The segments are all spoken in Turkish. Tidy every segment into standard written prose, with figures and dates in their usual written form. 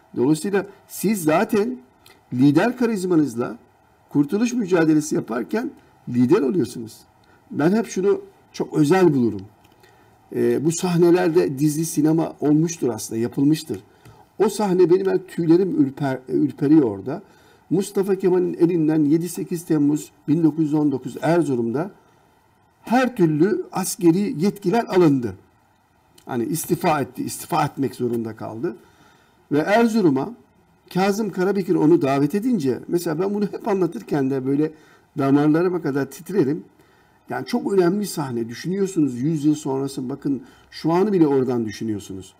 Dolayısıyla siz zaten lider karizmanızla kurtuluş mücadelesi yaparken lider oluyorsunuz. Ben hep şunu çok özel bulurum. Bu sahnelerde dizi, sinema olmuştur aslında, yapılmıştır. O sahne benim tüylerim ürperiyor orada. Mustafa Kemal'in elinden 7-8 Temmuz 1919 Erzurum'da her türlü askeri yetkiler alındı. Hani istifa etti, istifa etmek zorunda kaldı. Ve Erzurum'a Kazım Karabekir onu davet edince, mesela ben bunu hep anlatırken de böyle damarlarıma kadar titrerim. Yani çok önemli sahne. Düşünüyorsunuz 100 yıl sonrası, bakın şu anı bile oradan düşünüyorsunuz.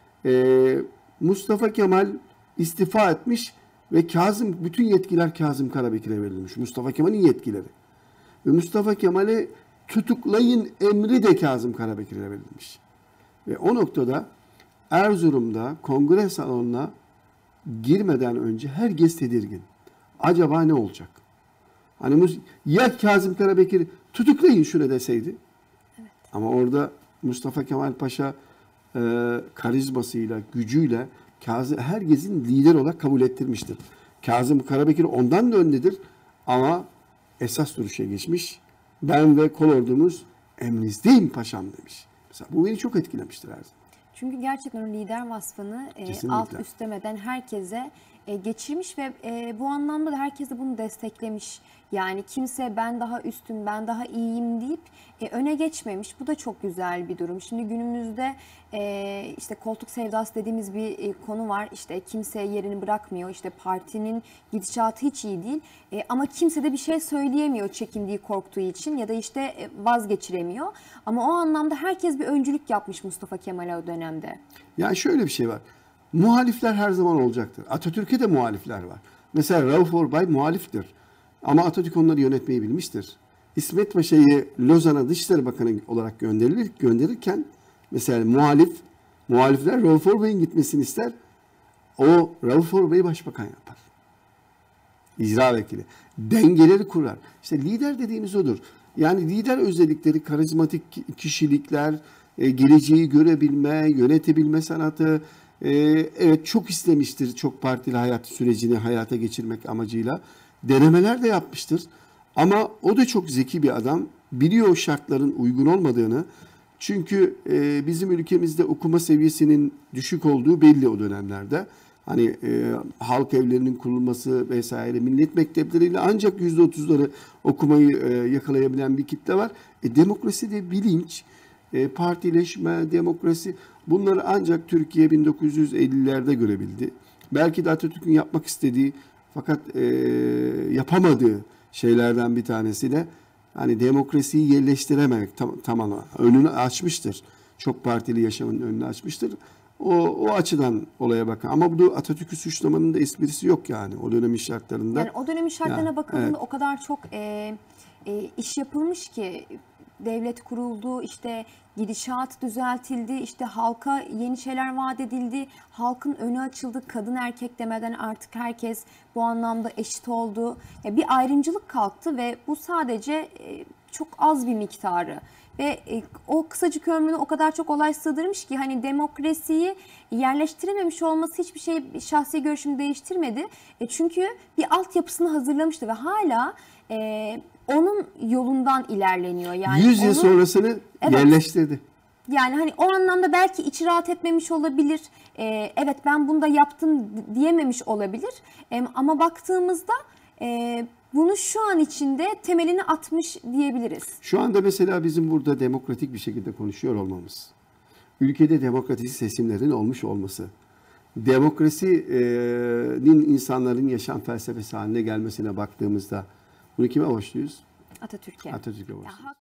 Mustafa Kemal istifa etmiş ve bütün yetkiler Kazım Karabekir'e verilmiş. Mustafa Kemal'in yetkileri. Ve Mustafa Kemal'e tutuklayın emri de Kazım Karabekir'e verilmiş. Ve o noktada Erzurum'da kongre salonuna girmeden önce herkes tedirgin. Acaba ne olacak? Hani ya Kazım Karabekir tutuklayın şunu deseydi. Evet. Ama orada Mustafa Kemal Paşa karizmasıyla, gücüyle herkesin lider olarak kabul ettirmiştir. Kazım Karabekir ondan da öndedir ama esas duruşa geçmiş. Ben ve kolordumuz emrinizdeyim paşam demiş. Mesela bu beni çok etkilemiştir her zaman. Çünkü gerçekten o lider vasfını alt üst demeden herkese geçirmiş ve bu anlamda da herkes de bunu desteklemiş. Yani kimse ben daha üstüm, ben daha iyiyim deyip öne geçmemiş. Bu da çok güzel bir durum. Şimdi günümüzde işte koltuk sevdası dediğimiz bir konu var. İşte kimse yerini bırakmıyor. İşte partinin gidişatı hiç iyi değil. Ama kimse de bir şey söyleyemiyor çekindiği, korktuğu için ya da işte vazgeçiremiyor. Ama o anlamda herkes bir öncülük yapmış Mustafa Kemal'e o dönemde. Yani şöyle bir şey var. Muhalifler her zaman olacaktır. Atatürk'e de muhalifler var. Mesela Rauf Orbay muhaliftir. Ama Atatürk onları yönetmeyi bilmiştir. İsmet Paşa'yı Lozan'a Dışişleri Bakanı olarak gönderirken mesela muhalifler Rauf Orbay'ın gitmesini ister. O Rauf Orbay'ı başbakan yapar. İcra vekili. Dengeleri kurar. İşte lider dediğimiz odur. Yani lider özellikleri, karizmatik kişilikler, geleceği görebilme, yönetebilme sanatı, evet çok istemiştir çok partili hayat sürecini hayata geçirmek amacıyla. Denemeler de yapmıştır. Ama o da çok zeki bir adam. Biliyor o şartların uygun olmadığını. Çünkü bizim ülkemizde okuma seviyesinin düşük olduğu belli o dönemlerde. Hani halk evlerinin kurulması vesaire, millet mektepleriyle ancak %30'ları okumayı yakalayabilen bir kitle var. Demokrasi de bilinç, partileşme, demokrasi, bunları ancak Türkiye 1950'lerde görebildi. Belki de Atatürk'ün yapmak istediği fakat yapamadığı şeylerden bir tanesi de hani demokrasiyi yerleştirememek tamamen önünü açmıştır. Çok partili yaşamın önünü açmıştır. O açıdan olaya bakın. Ama bu Atatürk'ü suçlamanın da esprisi yok yani o dönemin şartlarında. Yani o dönemin şartlarına yani, bakıldığında evet. o kadar çok iş yapılmış ki, devlet kuruldu, işte gidişat düzeltildi, işte halka yeni şeyler vaat edildi, halkın önü açıldı, kadın erkek demeden artık herkes bu anlamda eşit oldu. Bir ayrımcılık kalktı ve bu sadece çok az bir miktarı. Ve o kısacık ömrünü o kadar çok olay sığdırmış ki hani demokrasiyi yerleştirememiş olması hiçbir şey şahsi görüşümü değiştirmedi. Çünkü bir altyapısını hazırlamıştı ve hala onun yolundan ilerleniyor. Yani 100 yıl sonrasını yerleştirdi. Yani hani o anlamda belki içi rahat etmemiş olabilir. Evet ben bunu da yaptım diyememiş olabilir. Ama baktığımızda bunu şu an içinde temelini atmış diyebiliriz. Şu anda mesela bizim burada demokratik bir şekilde konuşuyor olmamız, ülkede demokratik seçimlerin olmuş olması, demokrasinin insanların yaşam felsefesi haline gelmesine baktığımızda bunu kime borçluyuz? Atatürk'e. Atatürk'e borçluyuz.